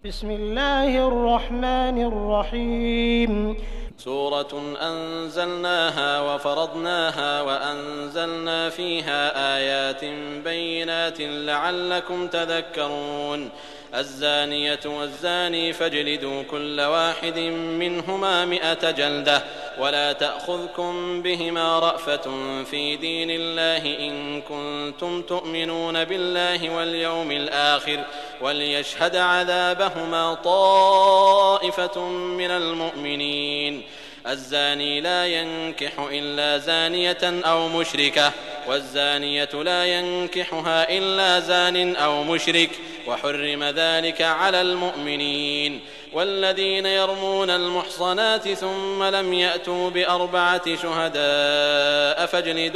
بسم الله الرحمن الرحيم. سورة أنزلناها وفرضناها وأنزلنا فيها آيات بينات لعلكم تذكرون. الزانية والزاني فاجلدوا كل واحد منهما 100 جلدة ولا تأخذكم بهما رأفة في دين الله إن كنتم تؤمنون بالله واليوم الآخر وليشهد عذابهما طائفة من المؤمنين. الزاني لا ينكح إلا زانية أو مشركة والزانية لا ينكحها إلا زان أو مشرك وحرم ذلك على المؤمنين. والذين يرمون المحصنات ثم لم يأتوا ب4 شهداء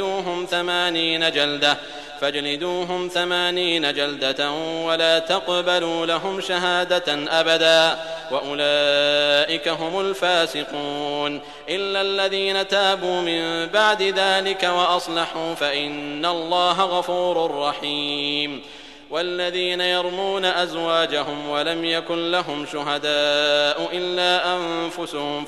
فاجلدوهم 80 جلدة ولا تقبلوا لهم شهادة أبدا وأولئك هم الفاسقون إلا الذين تابوا من بعد ذلك وأصلحوا فإن الله غفور رحيم. والذين يرمون أزواجهم ولم يكن لهم شهداء إلا أنفسهم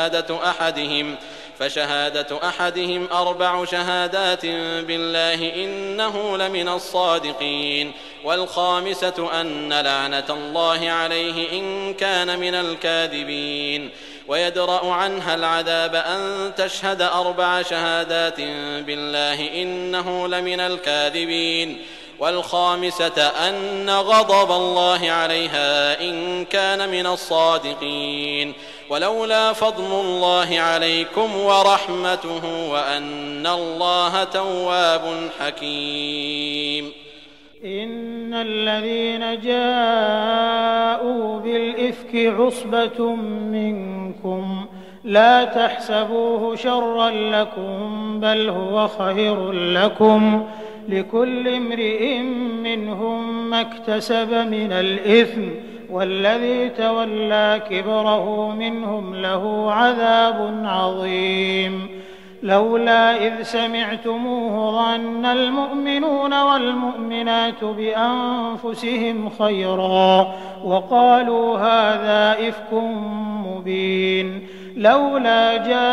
فشهادة أحدهم 4 شهادات بالله إنه لمن الصادقين. والخامسة أن لعنة الله عليه إن كان من الكاذبين. ويدرأ عنها العذاب أن تشهد 4 شهادات بالله إنه لمن الكاذبين. والخامسة أن غضب الله عليها إن كان من الصادقين. ولولا فضل الله عليكم ورحمته وأن الله تواب حكيم. إن الذين جاءوا بالإفك عصبة منكم لا تحسبوه شرا لكم بل هو خير لكم لكل امرئ منهم ما اكتسب من الإثم والذي تولى كبره منهم له عذاب عظيم. لولا إذ سمعتموه ظن المؤمنون والمؤمنات بأنفسهم خيرا وقالوا هذا إفك مبين. لولا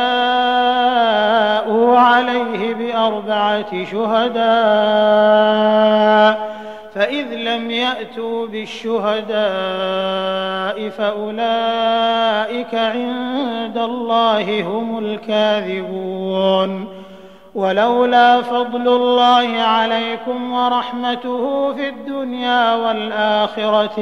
جاءوا عليه ب4 شهداء فإذ لم يأتوا بالشهداء فأولئك عند الله هم الكاذبون. ولولا فضل الله عليكم ورحمته في الدنيا والآخرة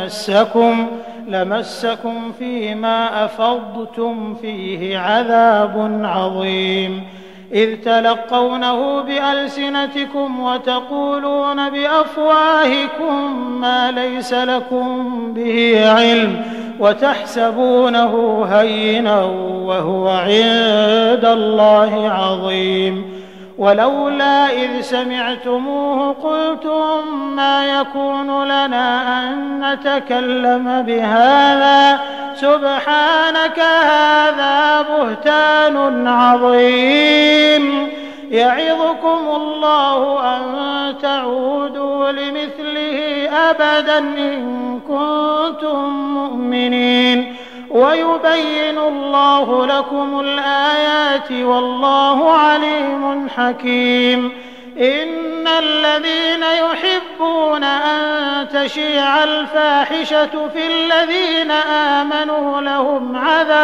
لمسكم فيما أفضتم فيه عذاب عظيم. إذ تلقونه بألسنتكم وتقولون بأفواهكم ما ليس لكم به علم وتحسبونه هينا وهو عند الله عظيم. ولولا إذ سمعتموه قلتم ما يكون لنا أن نتكلم بهذا سبحانك هذا بهتان عظيم. يعظكم الله أن تعودوا لمثله أبدا إن كنتم مؤمنين ويبين الله لكم الآيات والله عليم حكيم. إن الذين يحبون أن تشيع الفاحشة في الذين آمنوا لهم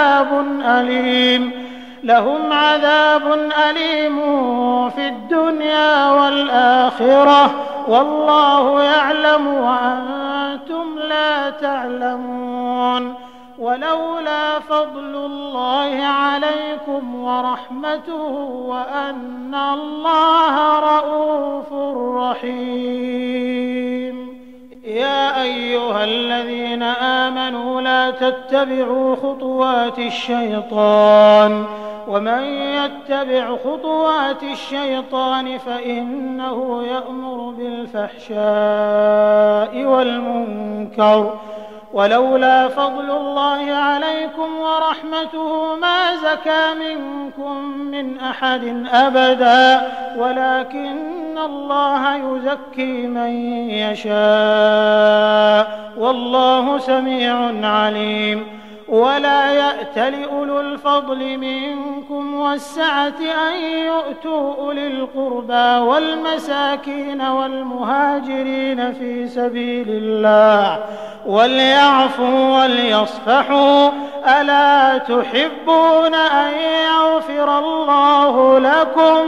عذاب أليم في الدنيا والآخرة والله يعلم وأنتم لا تعلمون. ولولا فضل الله عليكم ورحمته وأن الله رءوف رحيم. يا أيها الذين آمنوا لا تتبعوا خطوات الشيطان ومن يتبع خطوات الشيطان فإنه يأمر بالفحشاء والمنكر ولولا فضل الله عليكم ورحمته ما زكى منكم من أحد أبدا ولكن الله يزكي من يشاء والله سميع عليم ولا يأتل أولو الفضل منكم والسعة أن يؤتوا أولي القربى والمساكين والمهاجرين في سبيل الله وليعفوا وليصفحوا ألا تحبون أن يغفر الله لكم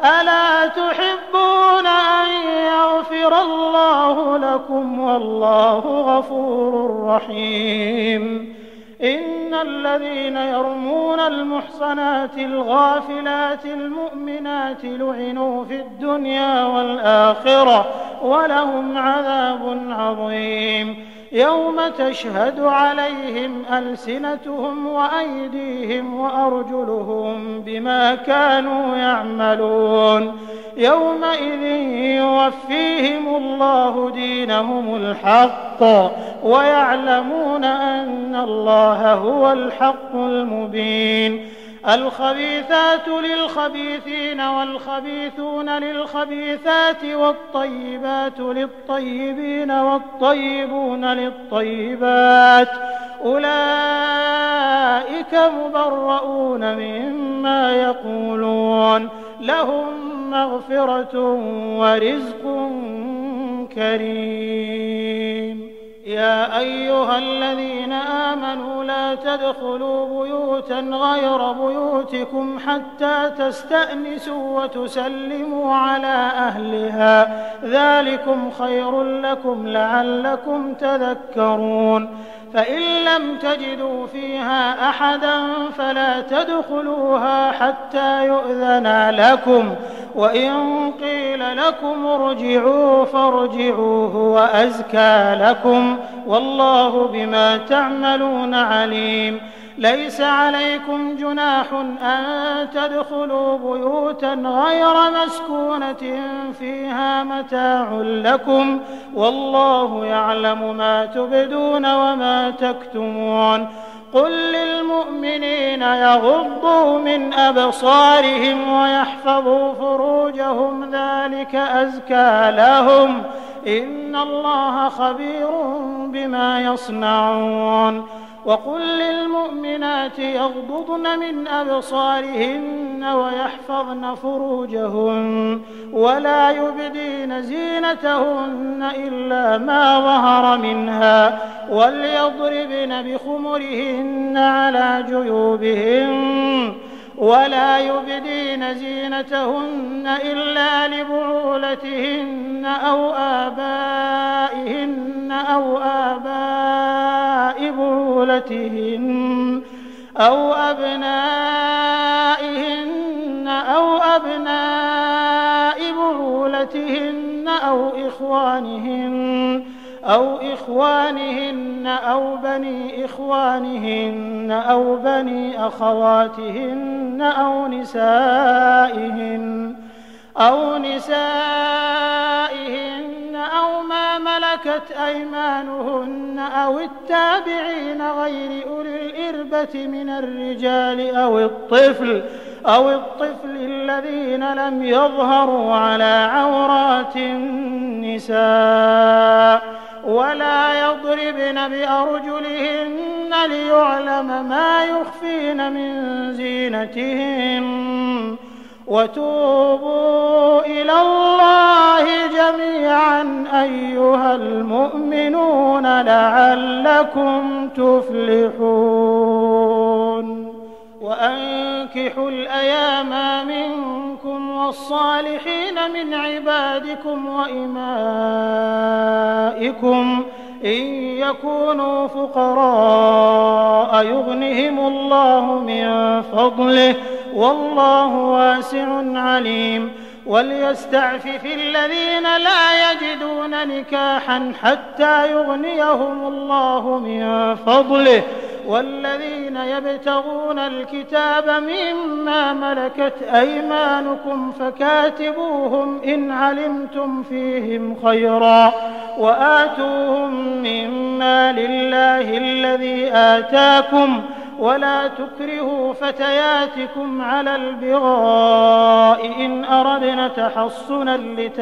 والله غفور رحيم إن الذين يرمون المحصنات الغافلات المؤمنات لعنوا في الدنيا والآخرة ولهم عذاب عظيم يوم تشهد عليهم ألسنتهم وأيديهم وأرجلهم بما كانوا يعملون يومئذ يوفيهم الله دينهم الحق ويعلمون أن الله هو الحق المبين الخبيثات للخبيثين والخبيثون للخبيثات والطيبات للطيبين والطيبون للطيبات أولئك مبرؤون مما يقولون لهم مغفرة ورزق كريم يا أيها الذين آمنوا لا تدخلوا بيوتا غير بيوتكم حتى تستأنسوا وتسلموا على أهلها ذلكم خير لكم لعلكم تذكرون فإن لم تجدوا فيها أحدا فلا تدخلوها حتى يؤذن لكم وإن قيل لكم ارجعوا فارجعوا هو أزكى لكم والله بما تعملون عليم ليس عليكم جناح أن تدخلوا بيوتا غير مسكونة فيها متاع لكم والله يعلم ما تبدون وما تكتمون قل للمؤمنين يغضوا من أبصارهم ويحفظوا فروجهم ذلك أزكى لهم إن الله خبير بما يصنعون وقل للمؤمنات يغضضن من أبصارهن ويحفظن فروجهن ولا يبدين زينتهن إلا ما ظهر منها وليضربن بخمرهن على جيوبهن ولا يبدين زينتهن إلا لبعولتهن أو آبائهن أو آباء بعولتهن أو أبنائهن أو أبناء بعولتهن أو إخوانهن أو بني إخوانهن أو بني أخواتهن أو نسائهن أو ما ملكت أيمانهن أو التابعين غير أولي الإربة من الرجال أو الطفل الذين لم يظهروا على عورات النساء ولا يضربن بأرجلهن ليعلم ما يخفين من زينتهن وتوبوا إلى الله جميعا أيها المؤمنون لعلكم تفلحون وأنكحوا الأيام منكم والصالحين من عبادكم وإمائكم إن يكونوا فقراء يغنهم الله من فضله والله واسع عليم وليستعفف الذين لا يجدون نكاحا حتى يغنيهم الله من فضله والذين يبتغون الكتاب مما ملكت أيمانكم فكاتبوهم إن علمتم فيهم خيرا وآتوهم من المال الله الذي آتاكم ولا تكرهوا فتياتكم على البغاء إن أردنا تحصنا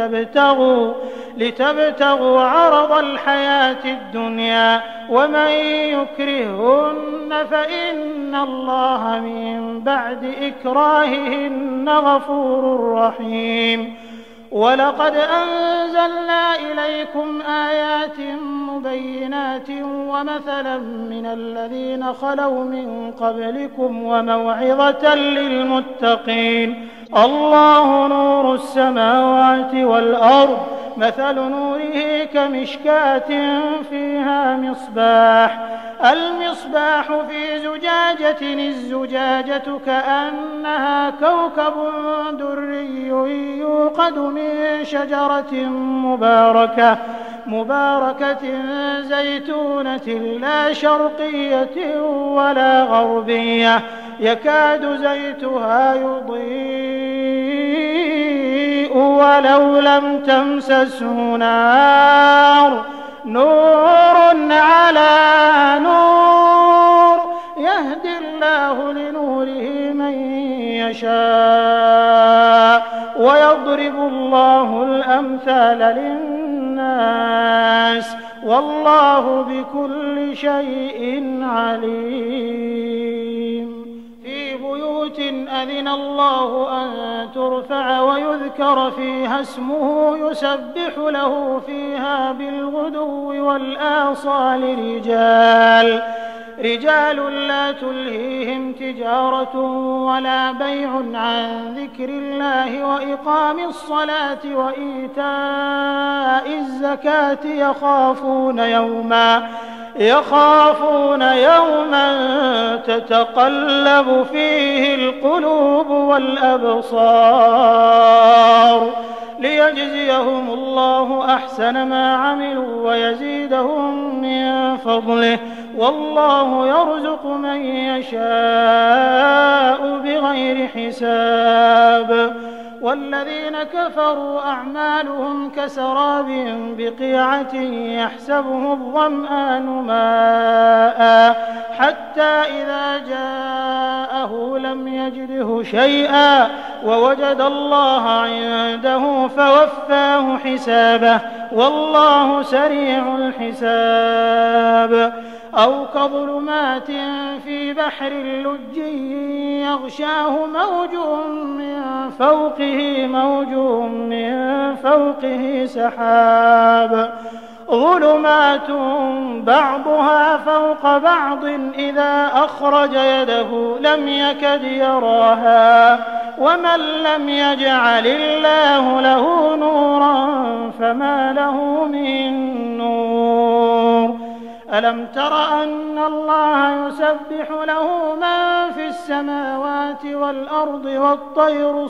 لتبتغوا عرض الحياة الدنيا ومن يكرههن فإن الله من بعد إكراههن غفور رحيم. ولقد أنزلنا إليكم آيات مبينات ومثلا من الذين خلوا من قبلكم وموعظة للمتقين. الله نور السماوات والأرض مثل نوره كمشكاة فيها المصباح في زجاجة الزجاجة كأنها كوكب دري يوقد من شجرة مباركة زيتونة لا شرقية ولا غربية يكاد زيتها يضيء ولو لم تمسسه نور على نور يهدي الله لنوره من يشاء ويضرب الله الأمثال للناس والله بكل شيء عليم. في بيوت أذن الله أن ترفع ويذكر فيها اسمه يسبح له فيها بالغدو والآصال رجال لا تلهيهم تجارة ولا بيع عن ذكر الله وإقام الصلاة وإيتاء الزكاة يخافون يوما تتقلب فيه القلوب والأبصار ليجزيهم الله أحسن ما عملوا ويزيدهم من فضله والله يرزق من يشاء بغير حساب. والذين كفروا أعمالهم كسراب بقيعة يحسبه الظمآن ماء حتى إذا جاءه لم يجده شيئا ووجد الله عنده فوفاه حسابه والله سريع الحساب. أو كظلمات في بحر لج يغشاه موج من فوقه سحاب ظلمات بعضها فوق بعض إذا أخرج يده لم يكد يراها ومن لم يجعل الله له نورا فما له من نور. ألم تر أن الله يسبح له من في السماوات والأرض والطير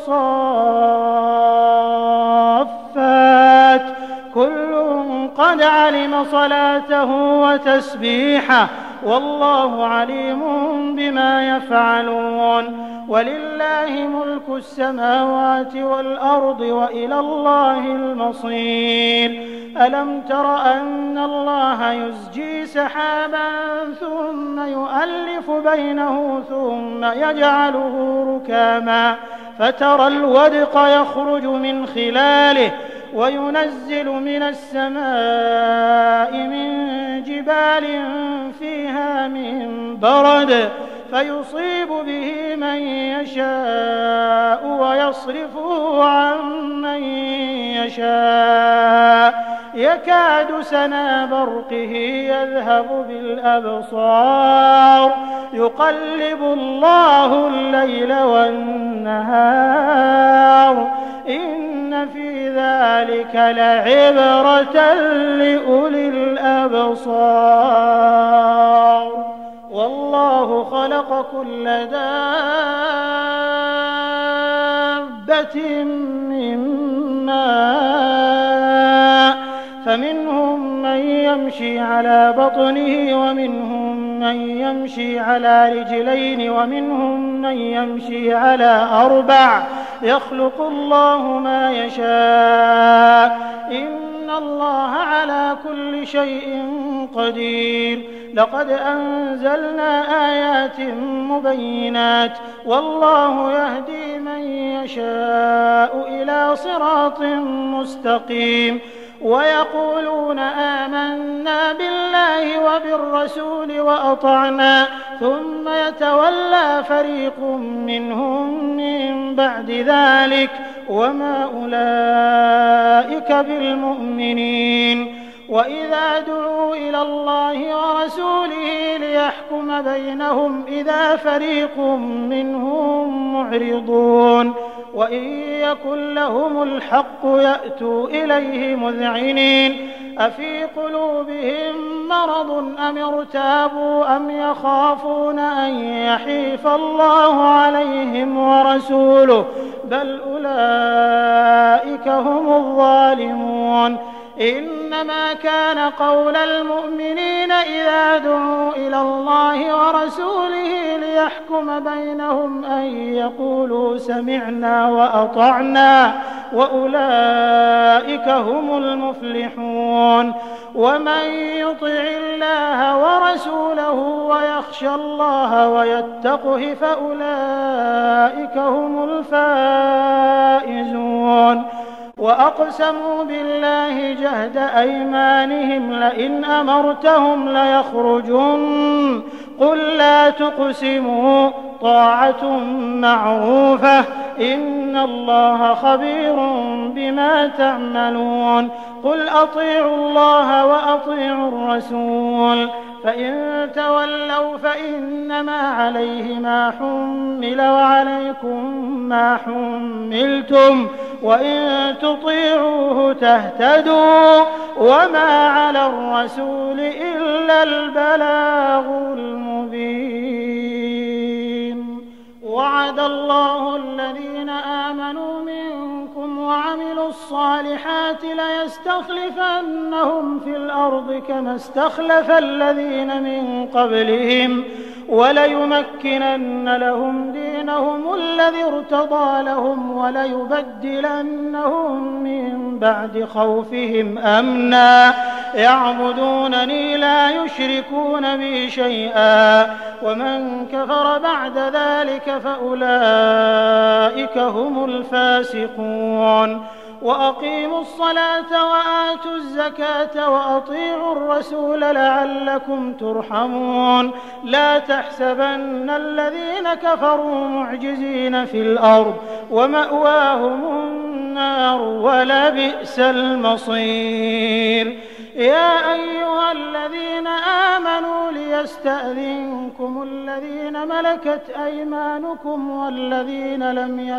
صافات كل قد علم صلاته وتسبيحه والله عليم بما يفعلون. ولله ملك السماوات والأرض وإلى الله المصير. ألم تر أن الله يزجي سحابا ثم يؤلف بينه ثم يجعله ركاما فترى الودق يخرج من خلاله وينزل من السماء من جبال فيها من برد فيصيب به من يشاء ويصرفه عن من يشاء يكاد سنا برقه يذهب بالأبصار يقلب الله الليل والنهار إن في ذلك لعبرة لأولي الأبصار. والله خلق كل دابة من ماء فمنهم من يمشي على بطنه ومنهم من يمشي على رجلين ومنهم من يمشي على أربع يخلق الله ما يشاء إن إن الله على كل شيء قدير. لقد أنزلنا آيات مبينات والله يهدي من يشاء إلى صراط مستقيم. ويقولون آمنا بالله وبالرسول وأطعنا ثم يتولى فريق منهم من بعد ذلك وما أولئك بالمؤمنين. وإذا دعوا إلى الله ورسوله ليحكم بينهم إذا فريق منهم معرضون. وإن يكن لهم الحق يأتوا إليه مذعنين. أفي قلوبهم مرض أم ارتابوا أم يخافون أن يحيف الله عليهم ورسوله بل أولئك هم الظالمون. إنما كان قول المؤمنين إذا دعوا إلى الله ورسوله ليحكم بينهم أن يقولوا سمعنا وأطعنا وأولئك هم المفلحون. ومن يطع الله ورسوله ويخشى الله ويتقه فأولئك هم الفائزون. وأقسموا بالله جهد أيمانهم لئن أمرتهم ليخرجن قل لا تقسموا طاعة معروفة إن الله خبير بما تعملون. قل أطيعوا الله وأطيعوا الرسول فإن تولوا فإنما عليه ما حمل وعليكم ما حملتم وإن تطيعوه تهتدوا وما على الرسول إلا البلاغ المبين. وعد الله الذين آمنوا منكم وعملوا الصالحات ليستخلفنهم في الأرض كما استخلف الذين من قبلهم وليمكنن لهم دينهم الذي ارتضى لهم وليبدلنهم من بعد خوفهم أمنا يعبدونني لا يشركون بي شيئا ومن كفر بعد ذلك فأولئك هم الفاسقون. وأقيموا الصلاة وآتوا الزكاة وأطيعوا الرسول لعلكم ترحمون. لا تحسبن الذين كفروا معجزين في الأرض ومأواهم النار ولبئس المصير. يا أيها الذين آمنوا ليستأذنكم الذين ملكت أيمانكم والذين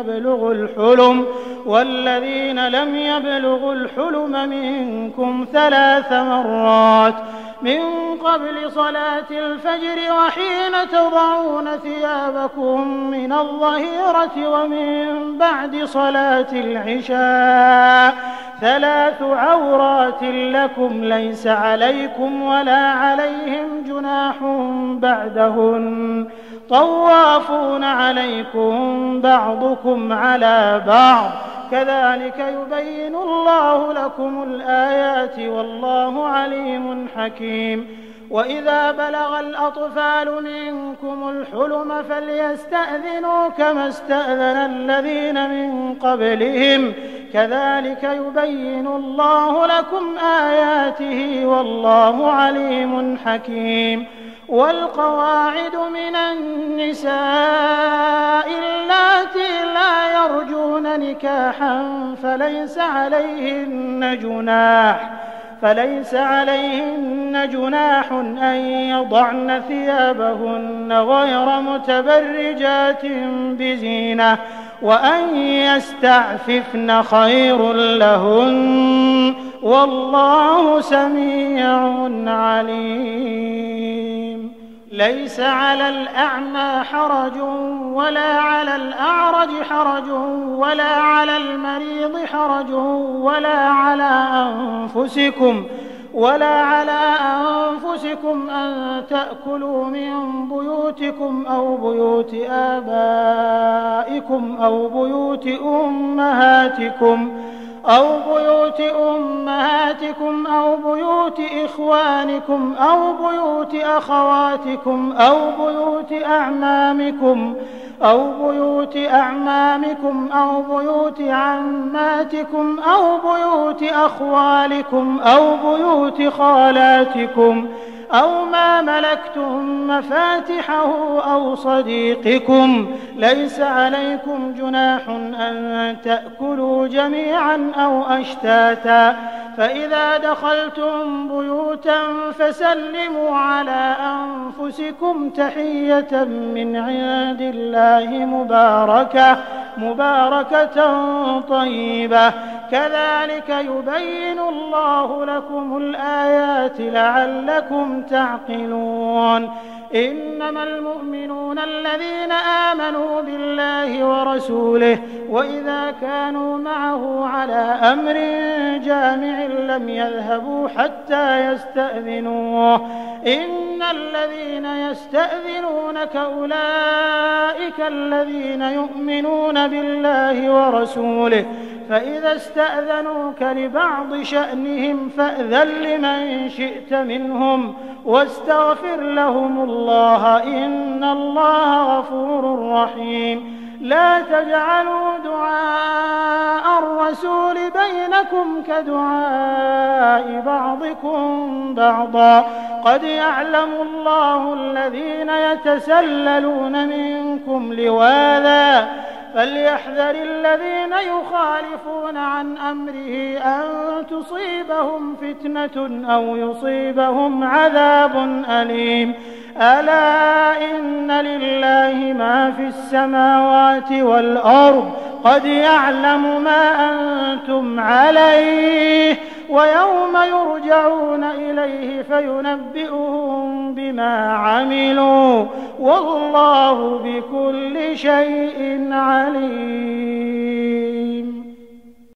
لم يبلغوا الحلم منكم 3 مرات من قبل صلاة الفجر وحين تضعون ثيابكم من الظهيرة ومن بعد صلاة العشاء 3 عورات لكم ليس عليكم ولا عليهم جناح بعدهن طوافون عليكم بعضكم على بعض كذلك يبين الله لكم الآيات والله عليم حكيم. وإذا بلغ الأطفال منكم الحلم فليستأذنوا كما استأذن الذين من قبلهم كذلك يبين الله لكم آياته والله عليم حكيم. والقواعد من النساء اللاتي لا يرجون نكاحا فليس عليهن جناح أن يضعن ثيابهن غير متبرجات بزينة وأن يستعففن خير لهن والله سميع عليم. ليس على الأعمى حرج ولا على الأعرج حرج ولا على المريض حرج ولا على أنفسكم أن تأكلوا من بيوتكم أو بيوت آبائكم أو بيوت أمهاتكم أو بيوت أمهاتكم أو بيوت إخوانكم أو بيوت أخواتكم أو بيوت أعمامكم أو بيوت عماتكم أو بيوت أخوالكم أو بيوت خالاتكم أو ما ملكتم مفاتحه أو صديقكم. ليس عليكم جناح أن تأكلوا جميعا أو أشتاتا، فإذا دخلتم بيوتا فسلموا على أنفسكم تحية من عند الله مباركة طيبة، كذلك يبين الله لكم الآيات لعلكم تعقلون. إنما المؤمنون الذين آمنوا بالله ورسوله وإذا كانوا معه على أمر جامع لم يذهبوا حتى يستأذنوه. إن الذين يستأذنونك أولئك الذين يؤمنون بالله ورسوله، فإذا استأذنوك لبعض شأنهم فأذن لمن شئت منهم واستغفر لهم الله إن الله غفور رحيم. لا تجعلوا دعاء الرسول بينكم كدعاء بعضكم بعضا، قد يعلم الله الذين يتسللون منكم لواذا، فليحذر الذين يخالفون عن أمره أن تصيبهم فتنة أو يصيبهم عذاب أليم. ألا إن لله ما في السماوات والأرض، قد يعلم ما أنتم عليه، ويوم يرجعون إليه فينبئهم بما عملوا، والله بكل شيء عليم.